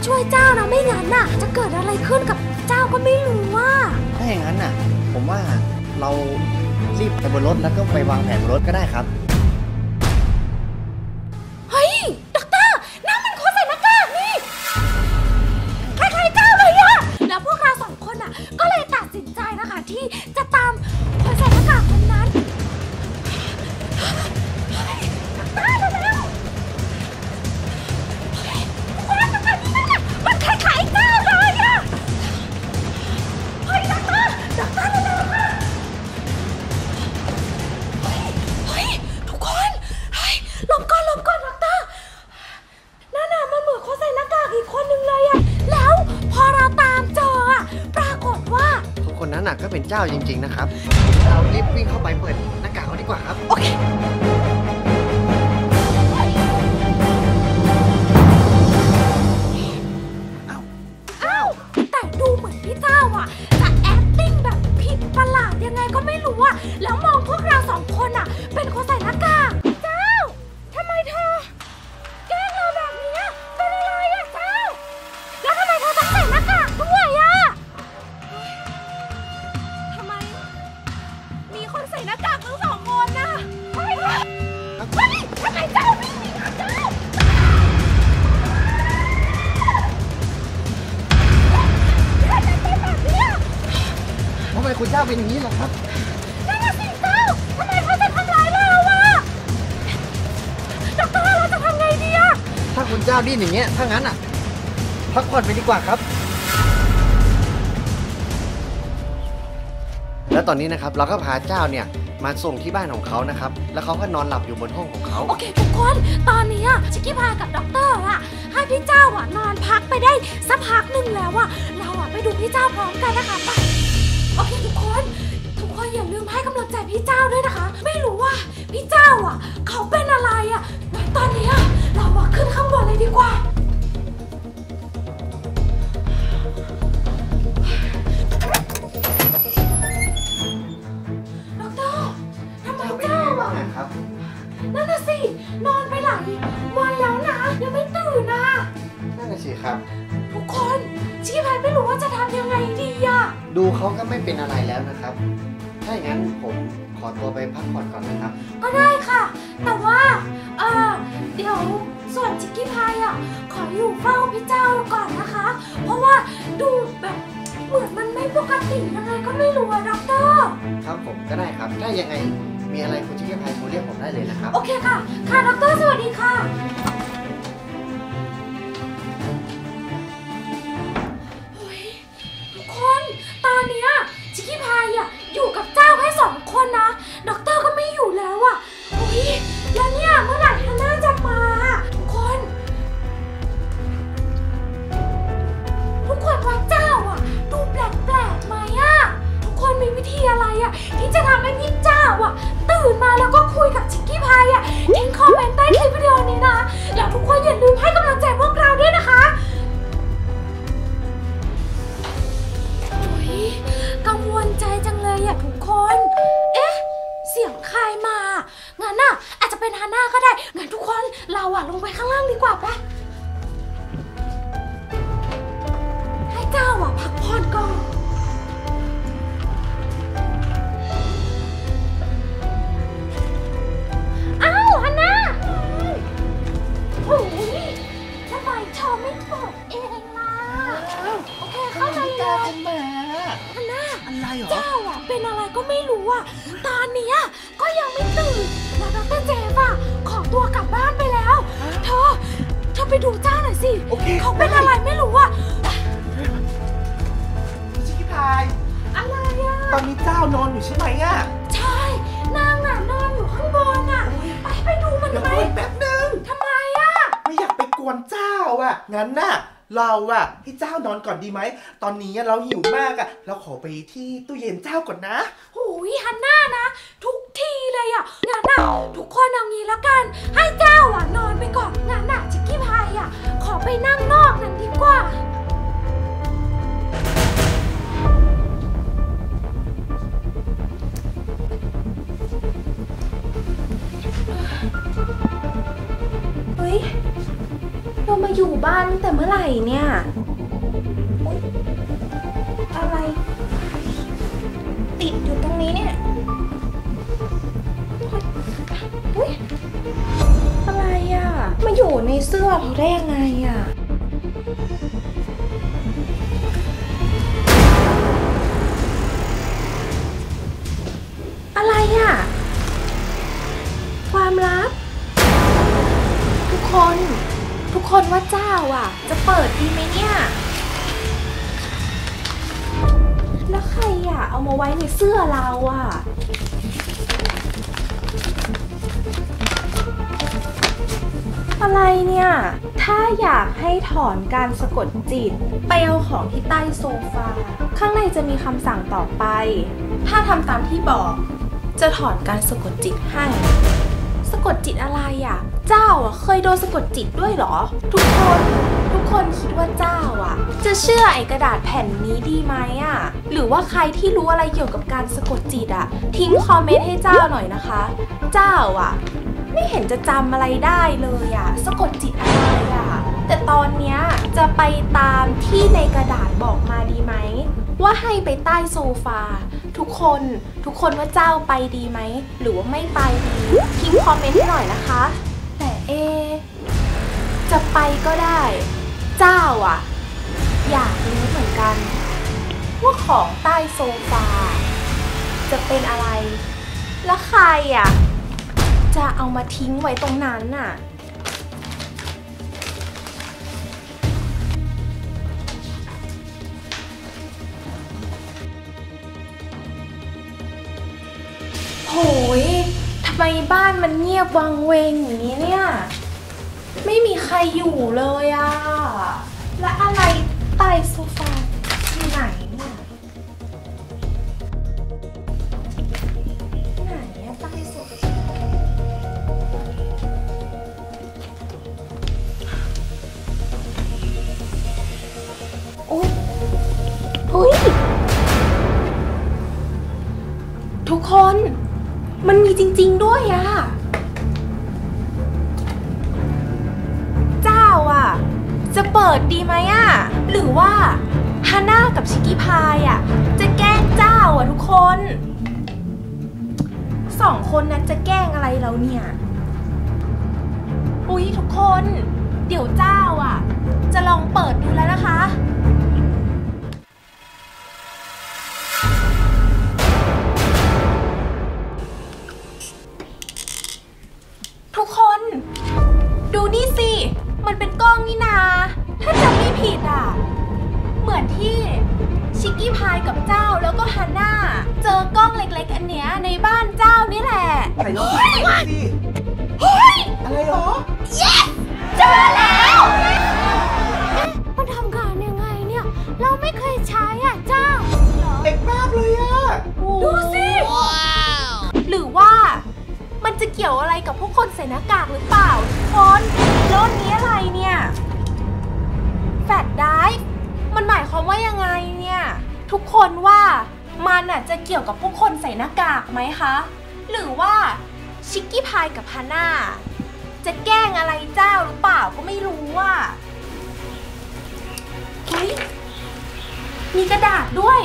ช่วยเจ้านะไม่งั้นน่ะจะเกิดอะไรขึ้นกับเจ้าก็ไม่รู้ว่าถ้าอย่างนั้นน่ะผมว่าเรารีบไปบนรถแล้วก็ไปวางแผนบนรถก็ได้ครับเฮ้ยด็อกเตอร์นั่นมันคนใส่หน้ากากนี่คล้ายๆเจ้าเลยอะแล้วพวกเรา2 คนอะก็เลยตัดสินใจนะคะที่จะตามคนใส่หน้ากากคนนั้นมันคล้ายๆเจ้าเลยอะเฮ้ยด็อกเตอร์เร็วๆค่ะเฮ้ยทุกคนเฮ้ยหลบก่อนด็อกเตอร์นั่นน่ะมันเหมือนคนใส่หน้ากากอีกคนนึงเลยอะแล้วพอเราตามเจออะปรากฏว่าคนนั้นน่ะก็เป็นเจ้าจริงๆนะครับเรารีบวิ่งเข้าไปเปิดหน้ากากเขาดีกว่าครับโอเคแต่ดูเหมือนพี่เจ้าอ่ะจะ acting แบบผิดประหลาดยังไงก็ไม่รู้อ่ะแล้วมองพวกเรา2 คนอ่ะเป็นคนใส่หน้ากากเจ้าทำไมเธอแกล้งเราแบบนี้เป็นอะไรอ่ะเจ้าแล้วทำไมเธอต้องใส่หน้ากากด้วยอ่ะทำไมมีคนใส่หน้ากากทั้ง2 คนน่ะเฮ้ยทำไมเจ้าไม่มีเจ้าทำไมคุณเจ้าเป็นอย่างนี้ล่ะครับนั่นน่ะสิเจ้าทำไมเขาจะทำร้ายเราอะด็อกเตอร์เราจะทำไงดีอะถ้าคุณเจ้าดิ้นอย่างเงี้ยถ้างั้นอ่ะพักผ่อนไปดีกว่าครับแล้วตอนนี้นะครับเราก็พาเจ้าเนี่ยมาส่งที่บ้านของเขานะครับแล้วเขาก็นอนหลับอยู่บนห้องของเขาโอเคทุกคนตอนนี้ชิคกี้พายกับด็อกเตอร์อะให้พี่เจ้าอะนอนพักไปได้สักพักหนึ่งแล้วอะเราอะไปดูพี่เจ้าพร้อมกันนะคะไปโอเคทุกคนอย่าลืมให้กำลังใจพี่เจ้าด้วยนะคะไม่รู้ว่าพี่เจ้าอ่ะเขาเป็นอะไรอ่ะงั้นตอนนี้เราขึ้นข้างบนเลยดีกว่าด็อกเตอร์ทำไมเจ้าอ่ะนั่นน่ะสินอนไปหลายวันแล้วนะยังไม่ตื่นนะนั่นน่ะสิครับทุกคนชิคกี้พายไม่รู้ว่าจะทำยังไงดีอ่ะดูเขาก็ไม่เป็นอะไรแล้วนะครับถ้าอย่างนั้นผมขอตัวไปพักผ่อนก่อนนะครับก็ได้ค่ะแต่ว่าเดี๋ยวส่วนชิคกี้พายขออยู่เฝ้าพี่เจ้าก่อนนะคะเพราะว่าดูแบบเหมือนมันไม่ปกติยังไงก็ไม่รู้อะด็อกเตอร์ครับผมก็ได้ครับถ้ายังไงมีอะไรคุณชิคกี้พายโทรเรียกผมได้เลยนะครับโอเคค่ะด็อกเตอร์สวัสดีค่ะทุกคนตอนนี้ชิคกี้พายอยู่กับเจ้าแค่2 คนนะด็อกเตอร์ก็ไม่อยู่แล้วอะโอ้ยแล้วเนี่ยเมื่อไหร่ฮันน่าจะมาทุกคนว่าเจ้าดูแปลกๆไหมทุกคนมีวิธีอะไรที่จะทำให้พี่เจ้าตื่นมาแล้วก็คุยกับชิคกี้พายทิ้งคอมเมนต์ใต้คลิปวิดีโอนี้นะแล้วทุกคนอย่าลืมให้กำลังใจพวกเราด้วยนะคะกังวลใจจังเลยทุกคนเสียงใครมางั้นอาจจะเป็นฮาน่าก็ได้งั้นทุกคนเราลงไปข้างล่างดีกว่าปะให้เจ้าพักผ่อนก่อนอ้าวฮาน่าโอ้ยทำไมชอไม่เปิดเองล่ะโอเคเข้าใจเลยฮันน่าเจ้าเป็นอะไรก็ไม่รู้ตอนนี้ก็ยังไม่ตื่นแล้วดร.เจฟขอตัวกลับบ้านไปแล้วเธอไปดูเจ้าหน่อยสิเขาเป็นอะไรไม่รู้ชิคกี้พายอะไรตอนนี้เจ้านอนอยู่ใช่ไหมใช่นางนอนอยู่ข้างบนไปดูมันไหมแป๊บนึงทำไมไม่อยากไปกวนเจ้างั้นเราให้เจ้านอนก่อนดีไหมตอนนี้เราหิวมากเราขอไปที่ตู้เย็นเจ้าก่อนนะโอ้ยฮันน่านะทุกทีเลยงั้นทุกคนเอางี้แล้วกันให้เจ้านอนไปก่อนงั้นชิคกี้พายขอไปนั่งนอกนั้นดีกว่าเฮ้ยเรามาอยู่บ้านตั้งแต่เมื่อไหร่เนี่ยอุ๊ยอะไรติดอยู่ตรงนี้เนี่ยอุ๊ยอะไรอ่ะมาอยู่ในเสื้อเราได้ยังไงอ่ะอะไรอ่ะความลับทุกคนว่าเจ้าอ่ะจะเปิดดีไหมเนี่ยแล้วใครอ่ะเอามาไว้ในเสื้อเราอ่ะอะไรเนี่ยถ้าอยากให้ถอนการสะกดจิตไปเอาของที่ใต้โซฟาข้างในจะมีคำสั่งต่อไปถ้าทำตามที่บอกจะถอนการสะกดจิตให้สะกดจิตอะไรอ่ะเจ้าอ่ะเคยโดนสะกดจิตด้วยเหรอทุกคนคิดว่าเจ้าอ่ะจะเชื่อไอ้กระดาษแผ่นนี้ดีไหมอ่ะหรือว่าใครที่รู้อะไรเกี่ยวกับการสะกดจิตอ่ะทิ้งคอมเมนต์ให้เจ้าหน่อยนะคะเจ้าอ่ะไม่เห็นจะจำอะไรได้เลยอ่ะสะกดจิตอะไรอ่ะแต่ตอนเนี้ยจะไปตามที่ในกระดาษบอกมาดีไหมว่าให้ไปใต้โซฟาทุกคนว่าเจ้าไปดีไหมหรือว่าไม่ไปดีทิ้งคอมเมนต์ให้หน่อยนะคะแต่จะไปก็ได้เจ้าอ่ะอยากรู้เหมือนกันว่าของใต้โซฟาจะเป็นอะไรแล้วใครอ่ะจะเอามาทิ้งไว้ตรงนั้นน่ะโหยทำไมบ้านมันเงียบวังเวงอย่างนี้เนี่ยไม่มีใครอยู่เลยอ่ะและอะไรใต้โซฟาที่ไหนเนี่ยไหนอะใต้โซฟาอุ๊ยทุกคนมันมีจริงๆด้วยอะเจ้าอะจะเปิดดีไหมอะหรือว่าฮาน่ากับชิคกี้พายอะจะแกล้งเจ้าอะทุกคนสองคนนั้นจะแกล้งอะไรเราเนี่ยอุ๊ยทุกคนเดี๋ยวเจ้าอะจะลองเปิดดูแล้วนะคะทุกคนดูนี่สิมันเป็นกล้องนี่นาถ้าจำไม่ผิดอ่ะเหมือนที่ชิคกี้พายกับเจ้าแล้วก็ฮันน่าเจอกล้องเล็กๆอันเนี้ยในบ้านเจ้านี่แหละไหนลองดูสิเฮ้ยอะไรหรอ yes เจอแล้วมันทำงานยังไงเนี่ยเราไม่เคยใช้อ่ะเจ้าเด็กมากเลยอ่ะดูสิหรือว่ามันจะเกี่ยวอะไรกับพวกคนใส่หน้ากากหรือเปล่าทุกคนแล้วอันนี้อะไรเนี่ยแฟลชไดรฟ์มันหมายความว่ายังไงเนี่ยทุกคนว่ามันอ่ะจะเกี่ยวกับพวกคนใส่หน้ากากไหมคะหรือว่าชิคกี้พายกับฮาน่าจะแกล้งอะไรเจ้าหรือเปล่าก็ไม่รู้ว่าเฮ้ยมีกระดาษด้วย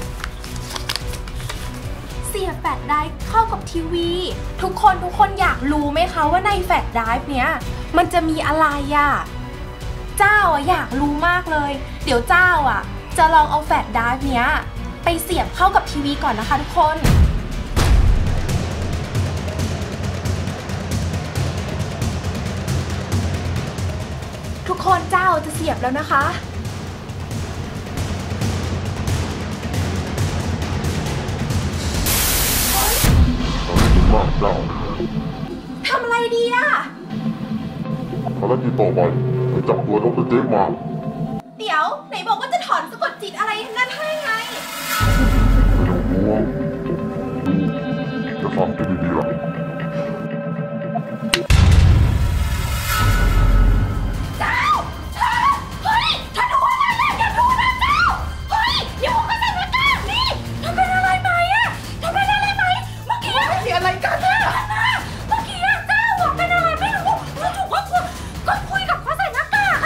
เสียบแฟลชไดรฟ์เข้ากับทีวีทุกคนอยากรู้ไหมคะว่าในแฟลชไดรฟ์เนี้ยมันจะมีอะไรอ่ะเจ้าอ่ะอยากรู้มากเลยเดี๋ยวเจ้าอ่ะจะลองเอาแฟลชไดรฟ์เนี้ยไปเสียบเข้ากับทีวีก่อนนะคะทุกคนเจ้าจะเสียบแล้วนะคะทำอะไรดีอะภารกิจต่อไปไปจับตัวดร.เจคมาเดี๋ยวไหนบอกว่าจะถอนสะกดจิตอะไรนั่นให้ไงไม่ต้องกลัวจะฟังให้ดีๆล่ะเ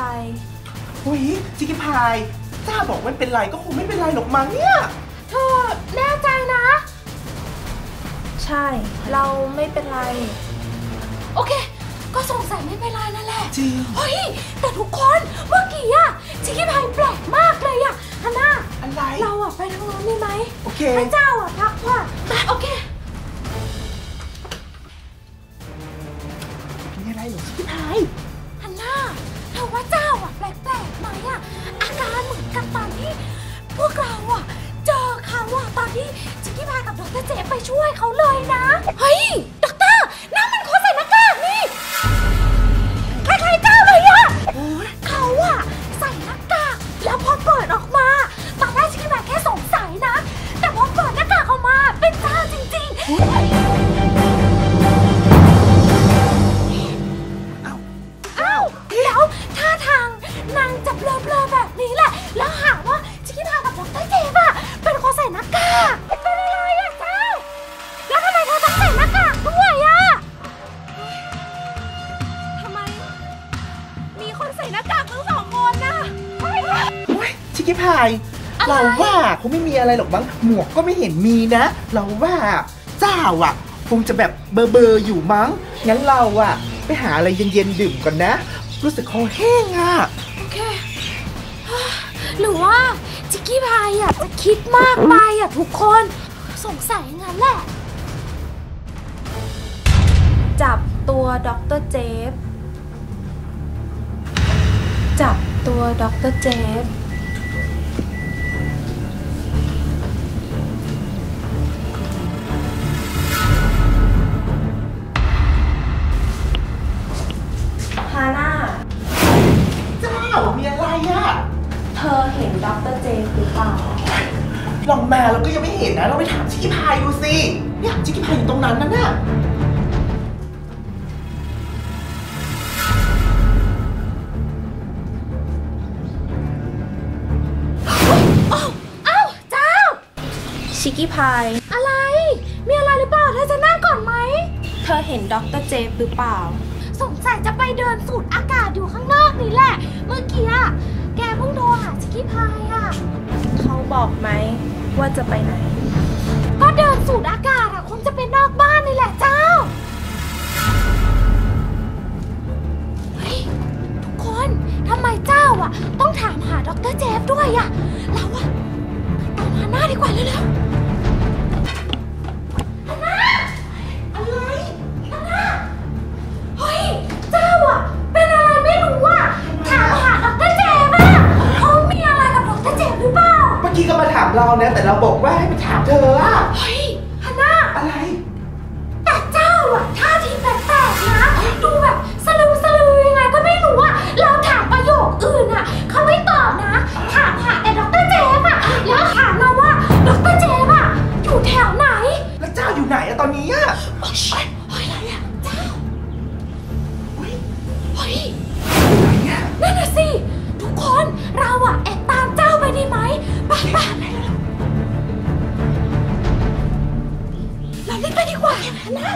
อุ้ยชิคกี้พายเจ้าบอกไม่เป็นไรก็คงไม่เป็นไรหรอกมั้งเนี่ยเธอแน่ใจนะใช่เราไม่เป็นไรโอเคก็สงสัยไม่เป็นไรนั่นแหละจริงเฮ้ยแต่ทุกคนเมื่อกี้อะชิคกี้พายแปลกมากเลยอะฮันน่าอะไรเราอะไปทางโน้นได้ไหมโอเคให้เจ้าอะพักผ่อนโอเคมีอะไรเหรอชิคกี้พายฮันน่าเธอว่าเจ้าอะแปลกๆไหมอะอาการเหมือนกับตอนที่พวกเราอะเจอเขาอะตอนที่ชิคกี้พายกับดร.เจไปช่วยเขาเลยนะเฮ้ยด็อกเตอร์นั่นมันคนใส่หน้ากากนี่คล้ายๆเจ้าเลยอะเขาอะใส่หน้ากากแล้วพอเปิดออกมาตอนแรกชิคกี้พายแค่สงสัยนะแต่พอเปิดหน้ากากออกมาเป็นเจ้าจริงๆอ้าวแล้วท่าทางนางจะเบลอๆแบบนี้แหละแล้วหาว่าชิคกี้พายกับดร.เจอะเป็นคนใส่หน้ากากเป็นอะไรอะเจ้าแล้วทำไมเธอต้องใส่หน้ากากด้วยอะทำไมมีคนใส่หน้ากากทั้งสองคนน่ะชิคกี้พายเราว่าคงไม่มีอะไรหรอกมั้งหมวกก็ไม่เห็นมีนะเราว่าเจ้าอ่ะคงจะแบบเบอร์อยู่มั้งงั้นเราอ่ะไปหาอะไรเย็นๆดื่มก่อนนะรู้สึกคอแห้งอ่ะโอเคหรือว่าชิคกี้พายอ่ะจะคิดมากไปอ่ะทุกคนสงสัยงั้นแหละจับตัวดร.เจฟจับตัวดร.เจฟฮาน่าเจ้ามีอะไรอ่ะเธอเห็นดร.เจฟหรือเปล่าลองมาเราก็ยังไม่เห็นนะเราไปถามชิคกี้พายดูสิเนี่ยชิคกี้พายอยู่ตรงนั้นนั่นน่ะอ้าวเจ้าชิคกี้พายอะไรมีอะไรหรือเปล่าเธอจะนั่งก่อนไหมเธอเห็นดร.เจฟหรือเปล่าสงสัยจะไปเดินสูดอากาศอยู่ข้างนอกนี่แหละเมื่อกี้อะแกเพิ่งโทรหาชิคกี้พายอะเขาบอกไหมว่าจะไปไหนก็เดินสูดอากาศอะคงจะเป็นนอกบ้านนี่แหละเจ้าเฮ้ยทุกคนทำไมเจ้าอะต้องถามหาดร.เจฟด้วยอะเราอะไปตามฮาน่าดีกว่าเร็วๆฮาน่าอะไรฮาน่าเฮ้ยเจ้าอะเป็นอะไรไม่รู้อะถามหาดร.เจฟอะเขามีอะไรกับดร.เจฟหรือเปล่าเมื่อกี้ก็มาถามเรานะแต่เราบอกว่าให้ไปถามเธออะเฮ้ยฮาน่าอะไรแต่เจ้าอะท่าทีแปลกๆนะดูแบบสลือยังไงก็ไม่รู้อะเราถามประโยคอื่นอะเขาไม่ตอบนะถามหาแต่ดร.เจฟอะแล้วถามเราว่าดร.เจฟอะอยู่แถวไหนแล้วเจ้าอยู่ไหนอะตอนนี้อะเฮ้ยอะไรอะเจ้าเฮ้ยอะไรอะนั่นน่ะสิทุกคนเราอะแอบตามเจ้าไปดีไหมไปเราเล่นไปดีกว่านะ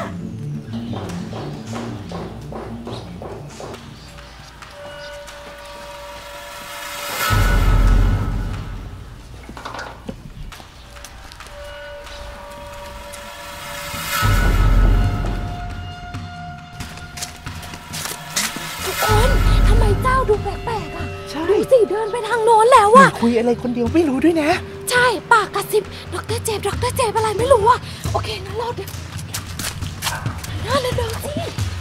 ทุกคนทำไมเจ้าดูแปลกๆอ่ะใช่ดูสิเดินไปทางโน้นแล้วอ่ะคุยอะไรคนเดียวไม่รู้ด้วยนะใช่ปากกระซิบดร.เจฟอะไรไม่รู้อ่ะโอเคงั้นเราเดินสิ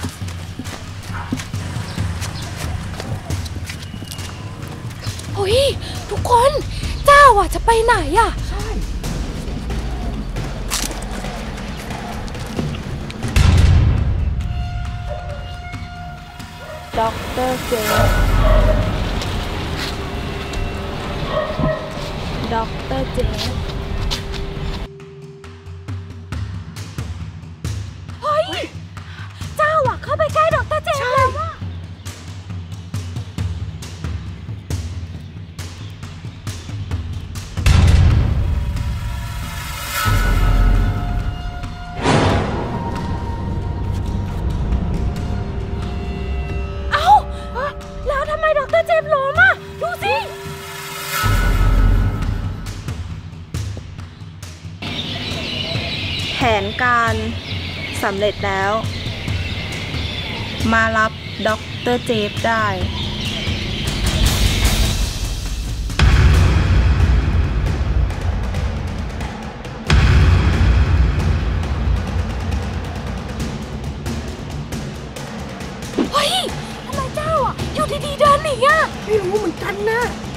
เฮ้ยทุกคนเจ้าอ่ะจะไปไหนอ่ะใช่ดร.เจฟเฮ้ยเจ้าอ่ะเข้าไปใกล้ดร.เจฟแล้วอ่ะแล้วทำไมดร.เจฟการสำเร็จแล้ว มารับด็อกเตอร์เจฟได้เฮ้ยทำไมเจ้าอ่ะอยู่ดีๆเดินหนีอ่ะไม่รู้เหมือนกันนะ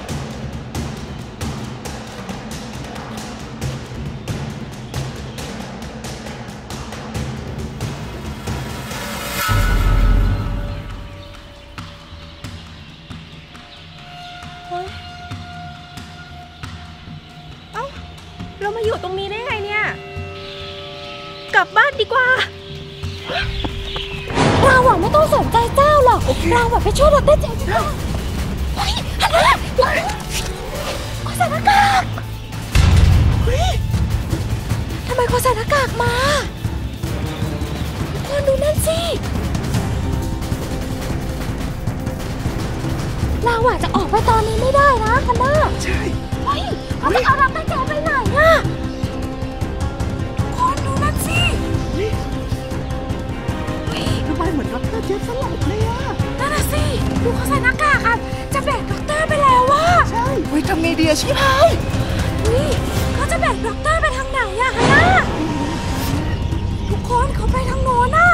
เอ้าเรามาอยู่ตรงนี้ได้ไงเนี่ย กลับบ้านดีกว่าเราอ่ะไม่ต้องสนใจเจ้าหรอกเราอ่ะไปช่วยดร.เจฟดีกว่าเฮ้ยฮันน่าเขาใส่หน้ากากเฮ้ยทำไมเขาใส่หน้ากากมาทุกคนดูนั่นสิเราอ่ะจะออกไปตอนนี้ไม่ได้นะฮันน่าใช่เฮ้ยเขาจะเอาดร.เจฟไปไหนอ่ะทุกคนดูนั่นสิทำไมเหมือนดร.เจฟสลบเลยอ่ะนั่นน่ะสิดูเขาใส่หน้ากากอะจะแบกด็อกเตอร์ไปแล้วว่ะใช่เฮ้ยทำไงดีอะชิพายนี่เขาจะแบกด็อกเตอร์ไปทางไหนอะฮะน่าทุกคนเขาไปทางโน้นอะ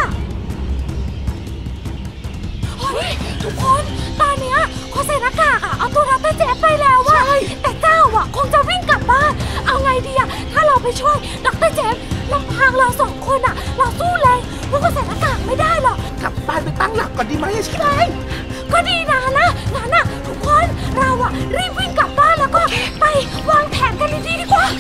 เฮ้ยทุกคนตอนเนี้ยเขาใส่หน้ากากอะเอาตัวด็อกเตอร์เจฟไปแล้วว่ะแต่เจ้าอะคงจะวิ่งกลับบ้านเอาไงดีอะถ้าเราไปช่วยด็อกเตอร์เจฟลำพังเราสองคนอะเราสู้แรงพวกเขาใส่หน้ากากไม่ได้หรอกกลับบ้านไปตั้งหลักก่อนดีไหมอะชิพายก็ดีนะงั้นทุกคนเราอะรีบวิ่งกลับบ้านแล้วก็ไปวางแผนกันดีๆดีกว่า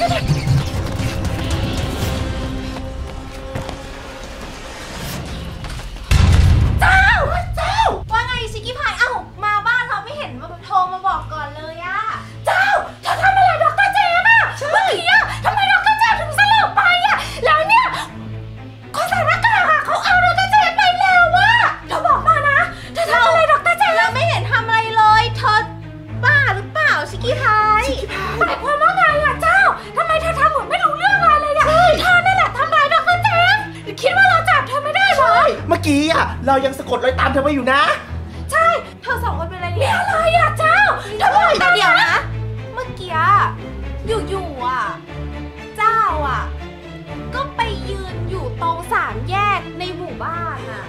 เจ้าว่าไงชิคกี้พายเอ้ามาบ้านเราไม่เห็นมาโทรมาบอกก่อนเลยอะเจ้าเธอทำอะไรดร.เจฟอะเมื่อกี้อะทำไมดร.เจฟถึงสลบไปอะแล้วเนี่ยเขาใส่หน้ากากอะเขาเอาดร.เจฟไปแล้วอะเธอบอกมานะเธอทำอะไรดร.เจฟเราไม่เห็นทำอะไรเลยเธอบ้าหรือเปล่าชิคกี้พายหมายความว่าไงอะเจ้าทำไมเธอทำเหมือนไม่รู้เรื่องอะไรเลยอะเธอนั่นแหละทำร้ายดร.เจฟคิดว่าเราจับเธอไม่ได้เหรอเมื่อกี้อะเรายังสะกดรอยตามเธอมาอยู่นะใช่เธอสองคนเป็นอะไรเนี่ยอะไรอะเจ้าเธอบอกแต่เดี๋ยวนะ เมื่อกี้อยู่ๆอะเจ้าอะก็ไปยืนอยู่ตรงสามแยกในหมู่บ้านอะ